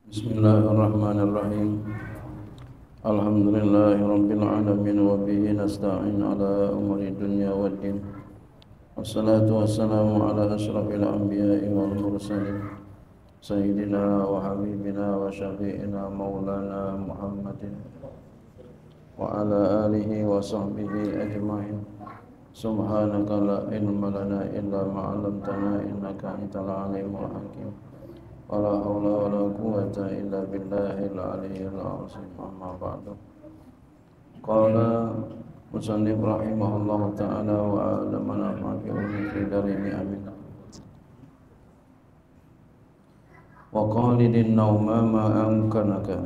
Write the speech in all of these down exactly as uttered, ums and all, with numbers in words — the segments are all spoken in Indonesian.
Bismillahirrahmanirrahim. Alhamdulillahirabbil alamin wa bihi nasta'in ala umuri dunya waddin. Wassalatu wassalamu ala asyrafil anbiya'i wal mursalin sayyidina wa habibina wa syafi'ina maulana Muhammadin wa ala alihi wa sahbihi ajma'in. Subhanaka la ilma lana illa ma 'allamtana innaka antal alimul hakim. Wala haula wala quwwata illa billahil aliyyil azim. Amma ba'du. Qala musannif rahimahullahu ta'ala wa alamana ma fi umri darini amin. Wa qalidin nauma ma amkanaka.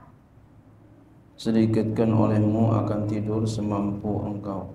Sedikitkan olehmu akan tidur semampu engkau.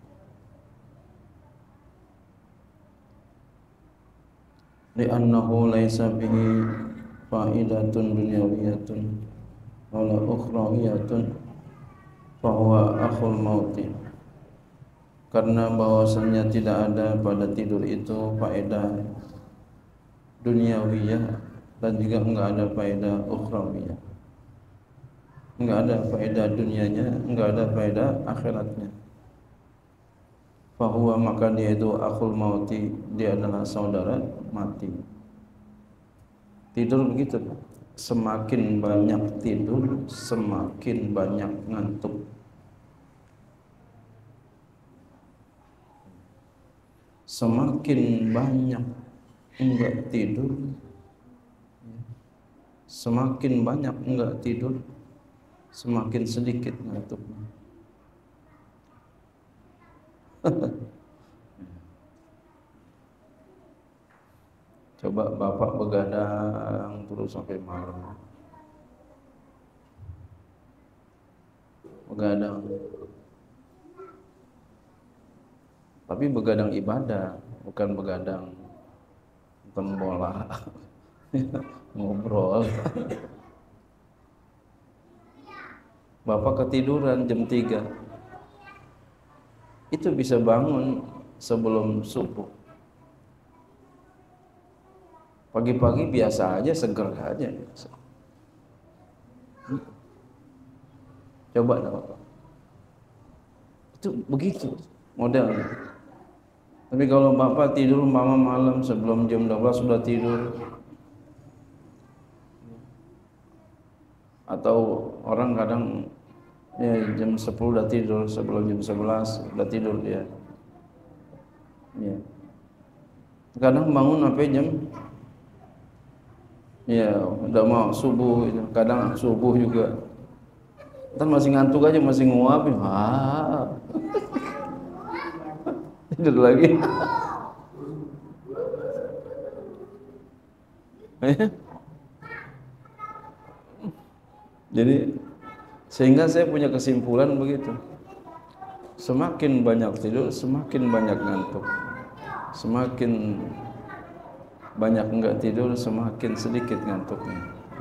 Li'annahu laisa bihi fa'idatun dunyawiyatun wala ukhrawiyatun fahuwa akhul mauti. Karena bahwasanya tidak ada pada tidur itu faedah duniawiyah dan juga enggak ada faedah ukhrawiyah. Enggak ada faedah dunianya, enggak ada faedah akhiratnya. Fahuwa maka dia itu akhul mauti, dia adalah saudara mati. Tidur begitu, semakin banyak tidur semakin banyak ngantuk. Semakin banyak enggak tidur, semakin banyak enggak tidur, semakin sedikit ngantuknya. Coba bapak begadang terus sampai malam, begadang, tapi begadang ibadah, bukan begadang nonton bola, ngobrol. Bapak ketiduran jam tiga, itu bisa bangun sebelum subuh. Pagi-pagi biasa aja, seger aja. Coba Bapak. Itu begitu modelnya. Tapi kalau Bapak tidur mama malam sebelum jam dua belas sudah tidur, atau orang kadang ya, jam sepuluh udah tidur, sebelum jam sebelas udah tidur dia. Ya. Kadang bangun sampai jam ya udah mau subuh itu. Kadang subuh juga. Ntar masih ngantuk aja, masih nguap ya. Ah. Tidur lagi. Jadi sehingga saya punya kesimpulan begitu. Semakin banyak tidur, semakin banyak ngantuk. Semakin banyak enggak tidur, semakin sedikit ngantuknya.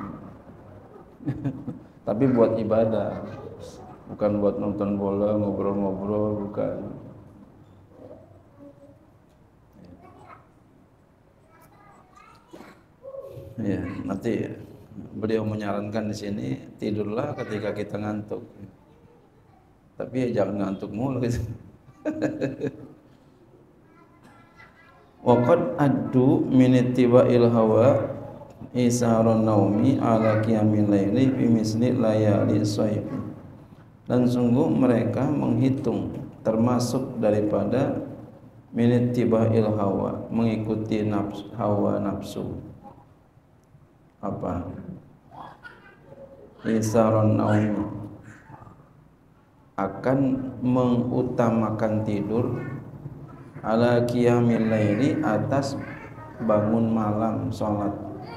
Tapi buat ibadah, bukan buat nonton bola, ngobrol-ngobrol, bukan. Ya, nanti beliau menyarankan di sini tidurlah ketika kita ngantuk. Tapi ya jangan ngantuk mulu gitu. Waqad addu min ittiba'il hawa isarun naumi ala qiyamil laili bi misli layali shaib. Dan sungguh mereka menghitung termasuk daripada min ittiba'il hawa, mengikuti nafsu, hawa nafsu. Apa? Isarun naumi, akan mengutamakan tidur ala qiyamil laili, atas bangun malam salat,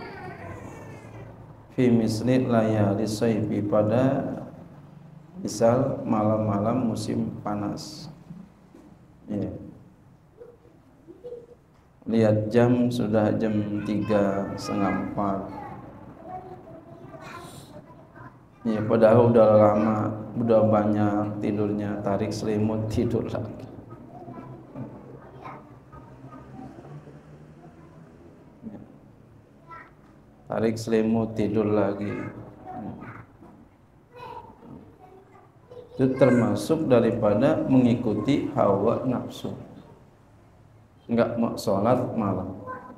fi misli layali sayfi, pada misal malam-malam musim panas. Ya. Lihat jam sudah jam tiga setengah empat. Ya, padahal udah lama, udah banyak tidurnya, tarik selimut tidur lagi. tarik selimut, tidur lagi. Itu termasuk daripada mengikuti hawa nafsu. Enggak mau sholat malam.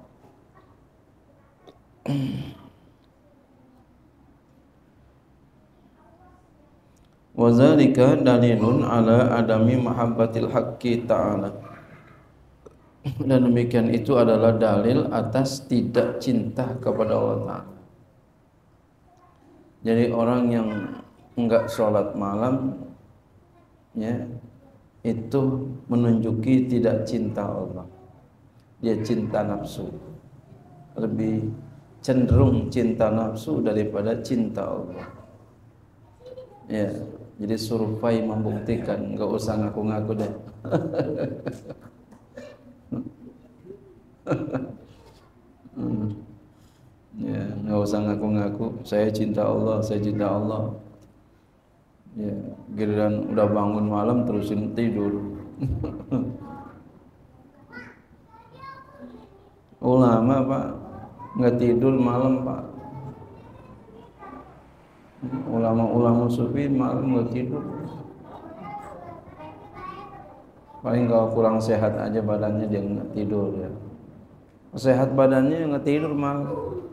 Wazalika dalilun ala adami mahabbatil haqqi ta'ala. Dan demikian itu adalah dalil atas tidak cinta kepada Allah Ta'ala. Jadi orang yang enggak sholat malam, ya, itu menunjuki tidak cinta Allah. Dia cinta nafsu. Lebih cenderung cinta nafsu daripada cinta Allah. Ya, jadi survei membuktikan, enggak usah ngaku-ngaku deh. hmm. Ya, enggak usah ngaku-ngaku saya cinta Allah, saya cinta Allah. Ya, giliran udah bangun malam terusin tidur. Ulama Pak nggak tidur malam Pak. Ulama-ulama sufi malam nggak tidur. Paling kalau kurang sehat aja badannya dia nggak tidur ya. Sehat badannya nggak tidur malam.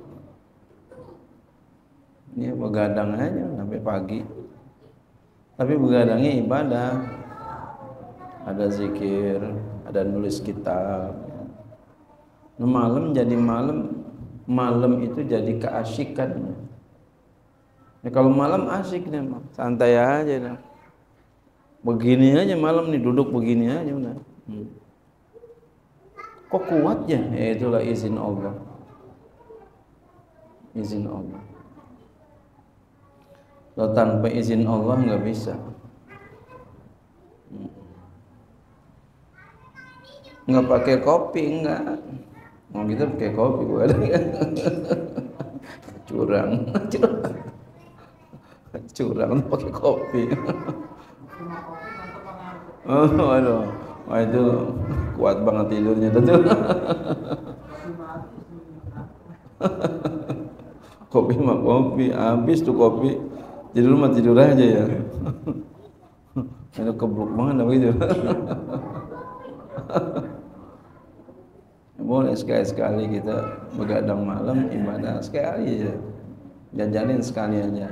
Ini begadang aja sampai pagi. Tapi begadangnya ibadah. Ada zikir, ada nulis kitab. Nah, malam jadi malam, malam itu jadi keasyikan. Ya, kalau malam asik nih, santai aja dah. Begini aja malam nih, duduk begini aja udah. Hmm. Kok kuatnya? Ya itulah izin Allah. Izin Allah. Kalau tanpa izin Allah nggak bisa. Hmm. Nggak pakai kopi enggak. Mau kita pakai kopi gua ada. Curang, curang. Curang pakai kopi. Oh, aduh. Wah itu kuat banget tidurnya tuh. Kopi mah kopi, habis tuh kopi. Tidur mah tidur aja ya. Itu kebluk banget apa itu. Boleh sekali-sekali kita begadang malam ibadah sekali aja. Jajanin sekali aja.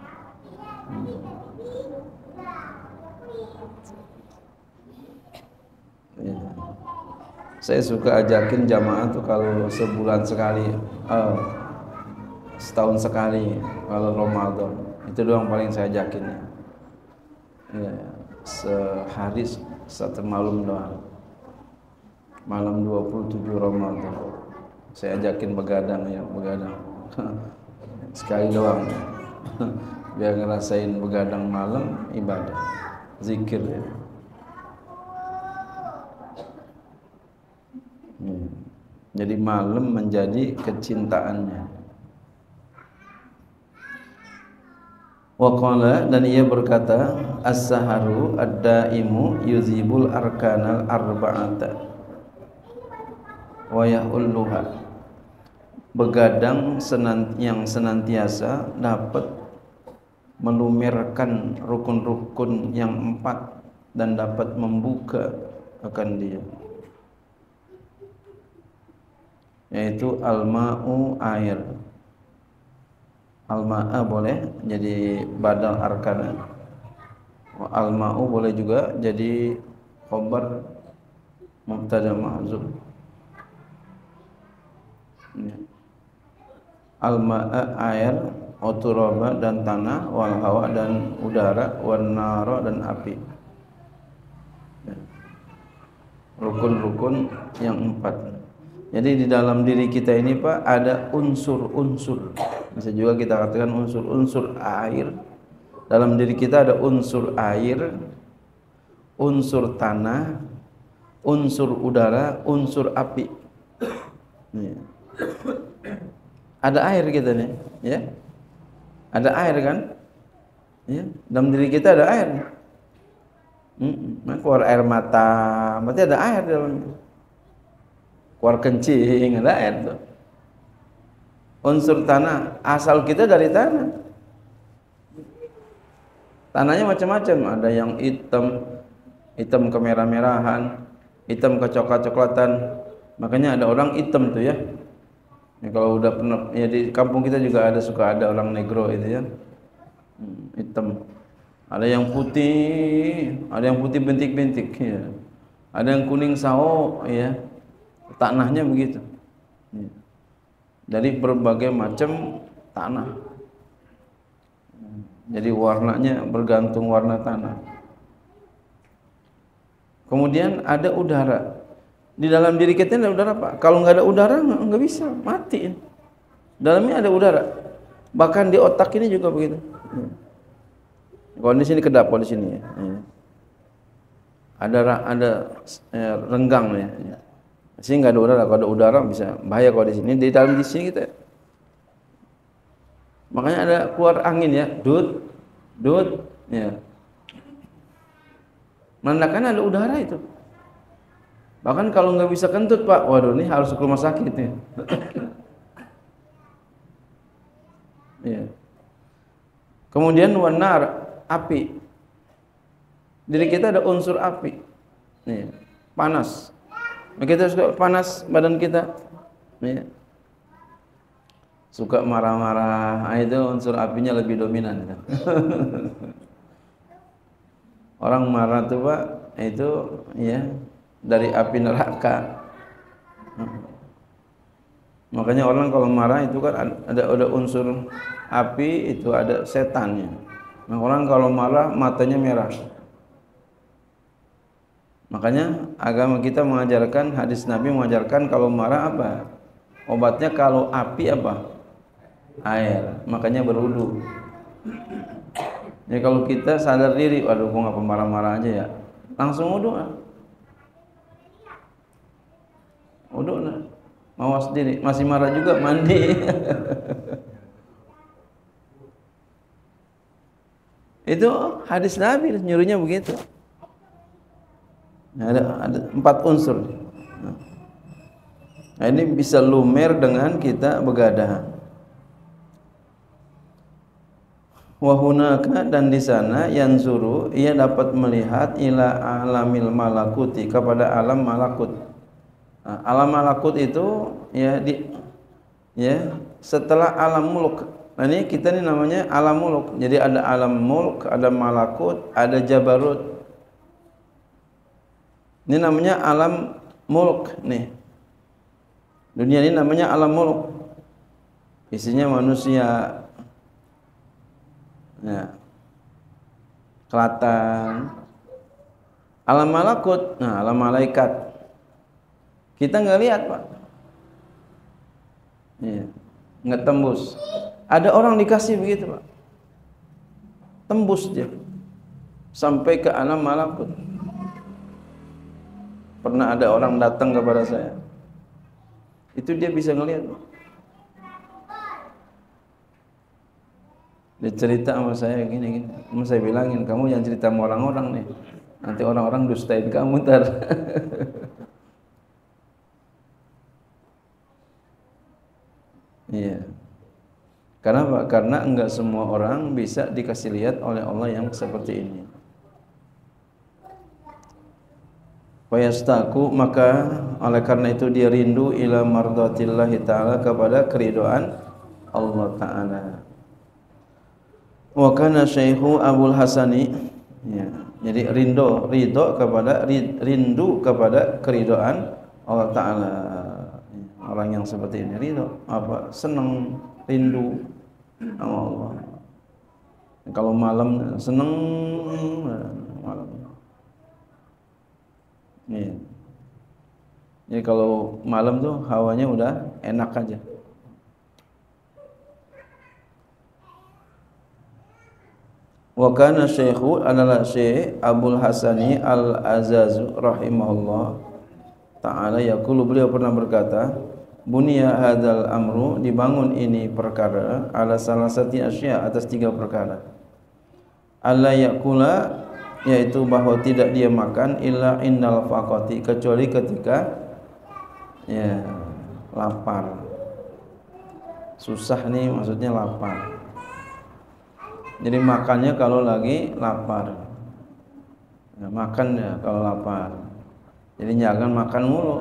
Ya. Saya suka ajakin jamaah tuh kalau sebulan sekali, uh, setahun sekali kalau Ramadan. Itu doang paling saya ajakin ya. Ya, sehari satu malam doang. Malam dua puluh tujuh Ramadan. Saya ajakin begadang ya, begadang. Sekali doang. Biar ngerasain begadang malam ibadah, zikir ya. Hmm. Jadi malam menjadi kecintaannya. Waqala, dan ia berkata, as-saharu ad-daimu yuzibul arkanal arba'ata wa yahulluha. Begadang senant yang senantiasa dapat melumerkan rukun-rukun yang empat dan dapat membuka akan dia, yaitu al-ma'u, air. Al-ma'a boleh jadi badal arkana. Al-ma'u boleh juga jadi khabar mubtada mahzuf. Al-ma'a, air, uturaba dan tanah, wal hawa dan udara, wan nara dan api. Rukun-rukun yang empat. Jadi di dalam diri kita ini Pak ada unsur-unsur. Bisa juga kita katakan unsur-unsur air. Dalam diri kita ada unsur air, unsur tanah, unsur udara, unsur api. Nih. Ada air kita nih, ya. Ada air kan? Ya, dalam diri kita ada air. Hmm, nah, keluar air mata, berarti ada air dalamnya. Keluar kencing, ada air tuh. unsur tanah, asal kita dari tanah. Tanahnya macam-macam, ada yang hitam, hitam kemerah-merahan, hitam kecoklat-coklatan. Makanya ada orang hitam tuh ya. Ya kalau udah pernah ya di kampung kita juga ada suka ada orang negro itu ya. Hmm, hitam. Ada yang putih, ada yang putih bintik-bintik ya. Ada yang kuning sao ya. Tanahnya begitu. Ya. Dari berbagai macam tanah. Jadi warnanya bergantung warna tanah. Kemudian ada udara. Di dalam diri kita ada udara Pak. Kalau nggak ada udara nggak bisa, mati. Dalamnya ada udara. Bahkan di otak ini juga begitu. Kalau di sini kedap, kalau di sini ya. Ada ada ya, renggang ya. Di sini nggak ada udara. Kalau ada udara bisa bahaya kalau di sini. Di dalam di sini kita. Makanya ada keluar angin ya, dut, dut, ya. Menandakan ada udara itu. Bahkan kalau nggak bisa kentut Pak, waduh ini harus ke rumah sakit nih. Ya. Kemudian wanar, api. Diri kita ada unsur api, ya. Panas. Kita suka panas badan kita, ya. Suka marah-marah, itu unsur apinya lebih dominan. Orang marah tuh Pak, itu ya dari api neraka. Makanya orang kalau marah itu kan ada ada unsur api, itu ada setannya. Nah, orang kalau marah matanya merah. Makanya agama kita mengajarkan, hadis Nabi mengajarkan kalau marah apa? Obatnya kalau api apa? Air. Makanya berwudu. Jadi kalau kita sadar diri, waduh gua ngapa marah-marah aja ya, langsung wudu. Wudu nah. Mawas diri, masih marah juga mandi. Itu hadis Nabi nyuruhnya begitu. Ada ada empat unsur. Nah, ini bisa lumer dengan kita begadang. Wahunaka, dan di sana yanzuru, ia dapat melihat ila alamil malakuti, kepada alam malakut. Nah, alam malakut itu ya di ya setelah alam mulk. Nah, ini kita ini namanya alam mulk. Jadi ada alam mulk, ada malakut, ada jabarut. Ini namanya alam mulk nih. Dunia ini namanya alam mulk. Isinya manusia. Ya. Kelatan. Alam malakut, nah alam malaikat. Kita nggak lihat Pak. Iya. Nggak tembus. Ada orang dikasih begitu Pak. Tembus dia. Sampai ke alam malakut. Pernah ada orang datang kepada saya. Itu dia bisa ngelihat Pak. Dia cerita sama saya gini-gini. Mau saya bilangin, kamu jangan cerita sama orang-orang nih. Nanti orang-orang dustain kamu ntar. Iya. Karena apa? Karena enggak semua orang bisa dikasih lihat oleh Allah yang seperti ini. Fayastaku, maka oleh karena itu dia rindu ila mardatillahi ta'ala, kepada keridhaan Allah Ta'ala. Wa kana Syekhu Abul Hasani, ya, jadi rindu ridho kepada rindu kepada keridhaan Allah Ta'ala. Orang yang seperti ini ridho apa? Senang, rindu sama Allah. Kalau malam senang malam. Ya. Jadi kalau malam tuh hawanya udah enak aja. Wa kana Syekhu adalah Syekh Abul Hasani Al-Azazu rahimahullah ta'ala yaqulu, beliau pernah berkata, bunia hadzal amru, dibangun ini perkara, ala salasati asya, atas tiga perkara. Alla yakula, yaitu bahwa tidak dia makan, illa innal faqati, kecuali ketika ya lapar. susah nih maksudnya lapar. Jadi makannya kalau lagi lapar. Ya, makan ya kalau lapar. Jadi jangan makan mulu.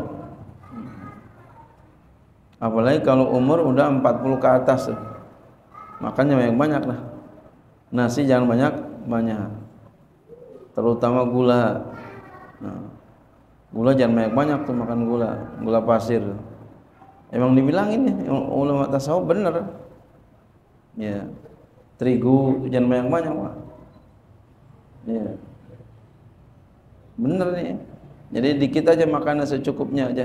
Apalagi kalau umur udah empat puluh ke atas, makannya banyak-banyak lah. Nasi jangan banyak-banyak. Terutama gula. Nah, gula jangan banyak-banyak tuh, makan gula, gula pasir. Emang dibilangin ya, ulama tasawuf bener. Ya. Terigu jangan banyak-banyak, Pak. Ya. Bener nih. Jadi dikit aja makannya, secukupnya aja.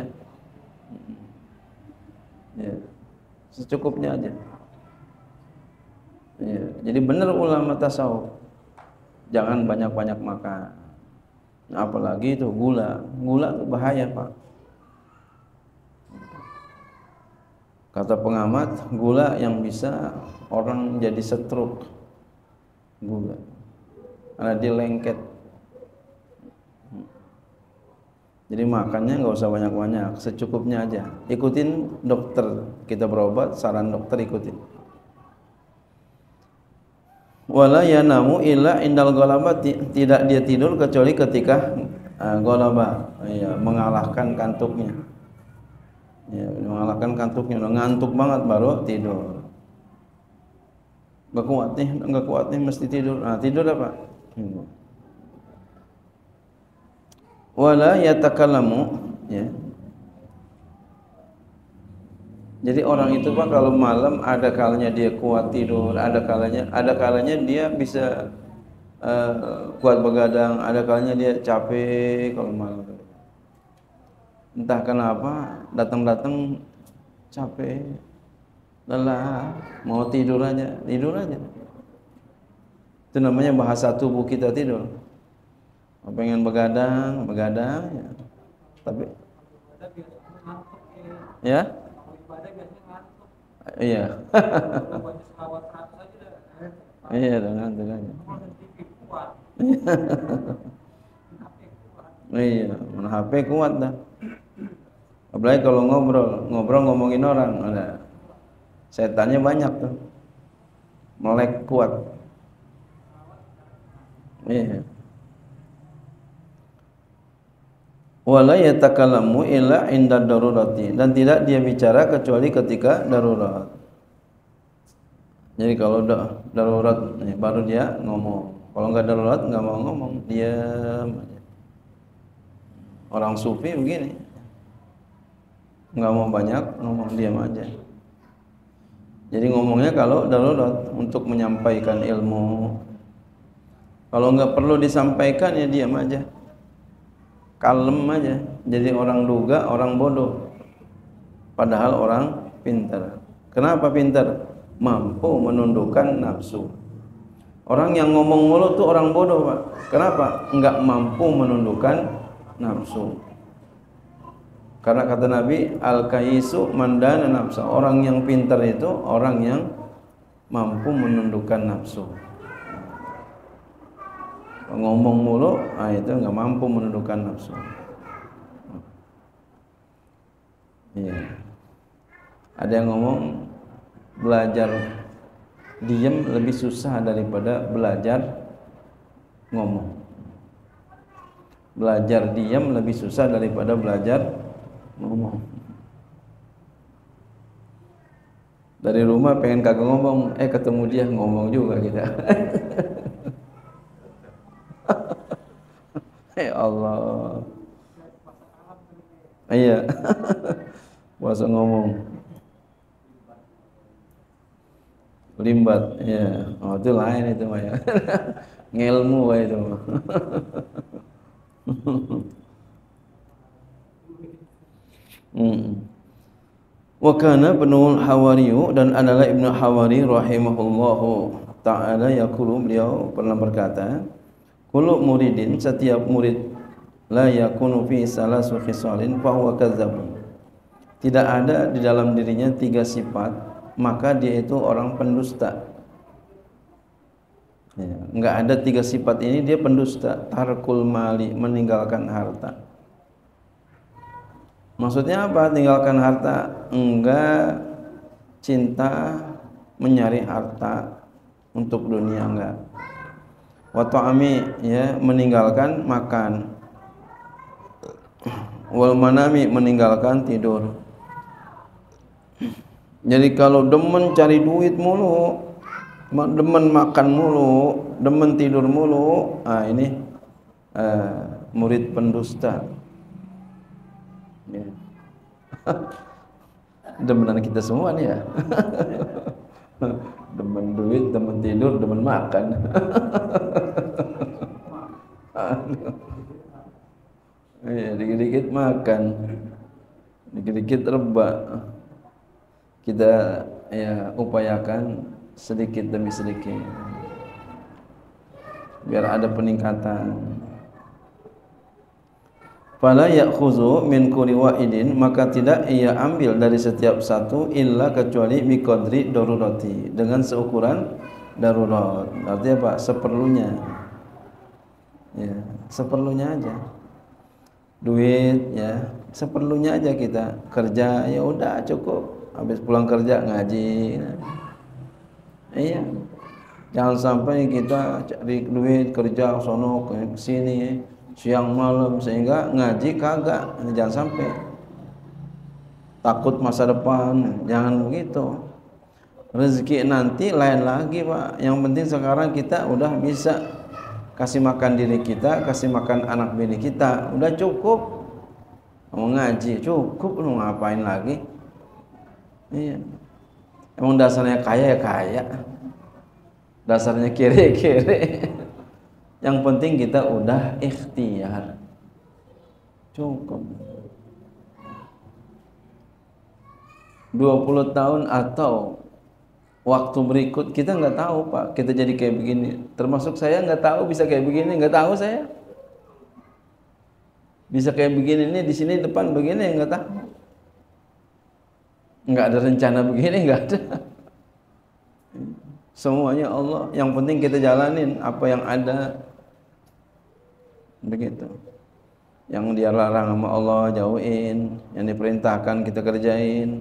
Ya. Secukupnya aja. Ya. Jadi bener ulama tasawuf. Jangan banyak-banyak makan. Nah, apalagi itu gula. Gula itu bahaya, Pak. Kata pengamat, gula yang bisa orang jadi stroke. Gula. Karena dia lengket. Jadi makannya nggak usah banyak-banyak, secukupnya aja. Ikutin dokter, kita berobat, saran dokter ikutin. Wala yanamu illa indal ghalabah, tidak dia tidur kecuali ketika uh, ghalabah, ya, mengalahkan kantuknya. Ya, mengalahkan kantuknya, udah ngantuk banget baru tidur. Gak kuat nih, gak kuat nih mesti tidur. Nah, tidur apa? Hmm. Wala yatakallamu, ya. Jadi orang itu, Pak, kalau malam ada kalanya dia kuat tidur, ada kalanya ada kalanya dia bisa uh, kuat begadang, ada kalanya dia capek kalau malam. Entah kenapa datang-datang capek, lelah, mau tidur aja, tidur aja. Itu namanya bahasa tubuh kita tidur. Pengen begadang, begadang, ya. Tapi ya, iya, iya, ngantuk aja. Iya, mana H P kuat dah. Apalagi kalau ngobrol, ngobrol ngomongin orang, ada setannya banyak tuh, melek kuat. Iya. Wala yatakallamu illa inda darurati, dan tidak dia bicara kecuali ketika darurat. Jadi kalau udah darurat nih, baru dia ngomong. Kalau enggak darurat enggak mau ngomong, diam aja. Orang sufi begini, enggak mau banyak ngomong, diam aja. Jadi ngomongnya kalau darurat untuk menyampaikan ilmu. Kalau enggak perlu disampaikan ya diam aja. Kalem aja, jadi orang duga, orang bodoh, padahal orang pintar. Kenapa pintar? Mampu menundukkan nafsu. Orang yang ngomong mulu tuh orang bodoh, Pak. Kenapa? Enggak mampu menundukkan nafsu. Karena kata Nabi, al-kaisu mandana nafsa. Orang yang pintar itu orang yang mampu menundukkan nafsu. Ngomong mulu, ah itu nggak mampu menundukkan nafsu. Iya. Ada yang ngomong belajar diam lebih susah daripada belajar ngomong. Belajar diam lebih susah daripada belajar ngomong. Dari rumah pengen kagak ngomong, eh ketemu dia ngomong juga kita. Ya Allah. Iya. Puasa ngomong. Limbat, ya. Oh, itu lain itu mah ya. Ngilmu itu mah. Hmm. Wa kana Ibnu Hawariyu, dan adalah Ibnu Hawari rahimahullahu ta'ala yaqulu, beliau pernah berkata, kullu muridin, setiap murid, la yakunu fi salasu khisalin fa huwa kadzdzabun. Tidak ada di dalam dirinya tiga sifat, maka dia itu orang pendusta. Ya, enggak ada tiga sifat ini, dia pendusta. Tarkul mali, meninggalkan harta. Maksudnya apa? Tinggalkan harta? Enggak cinta mencari harta untuk dunia, enggak. Wa ta'ami, ya, meninggalkan makan. Wal manami, meninggalkan tidur. Jadi kalau demen cari duit mulu, demen makan mulu, demen tidur mulu, ah ini uh, murid pendusta. Ya. Demenan kita semua nih ya. Demen duit, demen tidur, demen makan. Ya, dikit-dikit makan, dikit-dikit rebah. Kita ya upayakan sedikit demi sedikit biar ada peningkatan. Fala ya'khuzu min kulli wa'idin, maka tidak ia ambil dari setiap satu illa kecuali biqadri darurati, dengan seukuran darurat. Artinya apa? Seperlunya. Ya, seperlunya aja. Duit ya, seperlunya aja kita. Kerja ya udah cukup. Habis pulang kerja ngaji. Iya. Jangan sampai kita cari duit kerja sono ke sini siang malam sehingga ngaji kagak. Jangan sampai. Takut masa depan, jangan begitu. Rezeki nanti lain lagi, Pak. Yang penting sekarang kita udah bisa kasih makan diri kita, kasih makan anak bini kita, udah cukup. Mau ngaji cukup, lu ngapain lagi? Iya. Emang dasarnya kaya ya kaya, dasarnya kere-kere. Yang penting kita udah ikhtiar, cukup. dua puluh tahun atau waktu berikut kita nggak tahu, Pak, kita jadi kayak begini. Termasuk saya nggak tahu bisa kayak begini, nggak tahu saya bisa kayak begini nih di sini depan begini, nggak tahu. Nggak ada rencana begini, nggak ada. Semuanya Allah. Yang penting kita jalanin apa yang ada, begitu. Yang dia larang sama Allah jauhin, yang diperintahkan kita kerjain.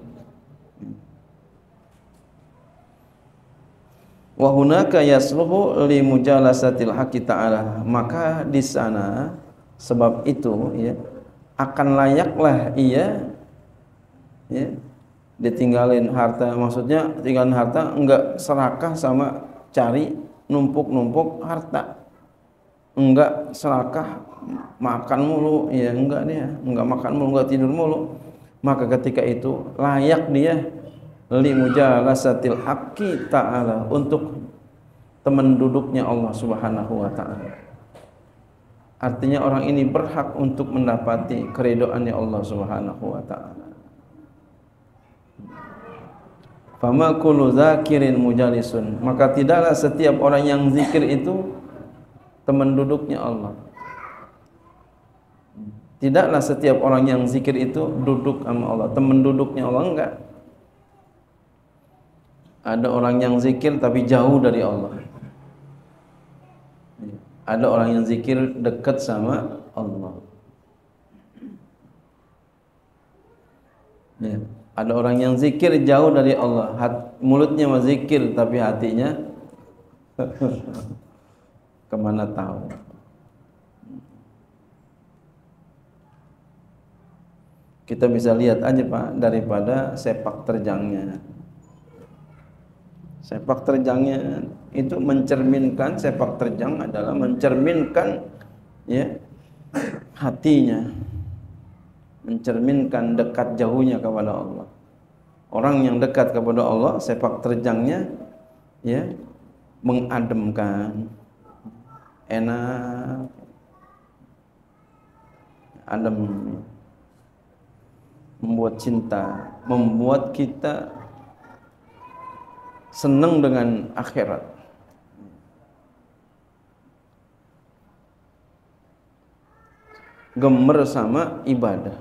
Wa hunaka yasluhu li mujalasatil haqqi ta'ala, maka di sana sebab itu ya akan layaklah ia ya ditinggalin harta, maksudnya tinggalin harta enggak serakah sama cari numpuk-numpuk harta, enggak serakah makan mulu ya, enggak dia enggak makan mulu, enggak tidur mulu. Maka ketika itu layak dia li mujalasatil haqqi ta'ala, untuk teman duduknya Allah Subhanahu wa ta'ala. Artinya orang ini berhak untuk mendapati keridhaannya Allah Subhanahu wa ta'ala. Fama kullu zakirin mujalisun, maka tidaklah setiap orang yang zikir itu teman duduknya Allah. Tidaklah setiap orang yang zikir itu duduk sama Allah, teman duduknya Allah, enggak. Ada orang yang zikir tapi jauh dari Allah. Ada orang yang zikir dekat sama Allah. Ya. Ada orang yang zikir jauh dari Allah, Hat, mulutnya mah zikir tapi hatinya kemana tahu. Kita bisa lihat aja, Pak, daripada sepak terjangnya. Sepak terjangnya itu mencerminkan, sepak terjang adalah mencerminkan ya hatinya, mencerminkan dekat jauhnya kepada Allah. Orang yang dekat kepada Allah, sepak terjangnya ya mengademkan, enak, adem, membuat cinta, membuat kita senang dengan akhirat. Gemer sama ibadah.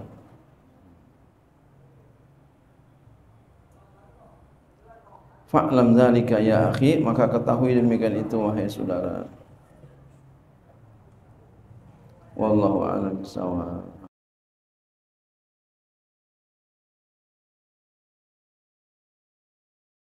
Fa'lam dzalika ya akhi, maka ketahui demikian itu wahai saudara. Wallahu a'lam bishawab.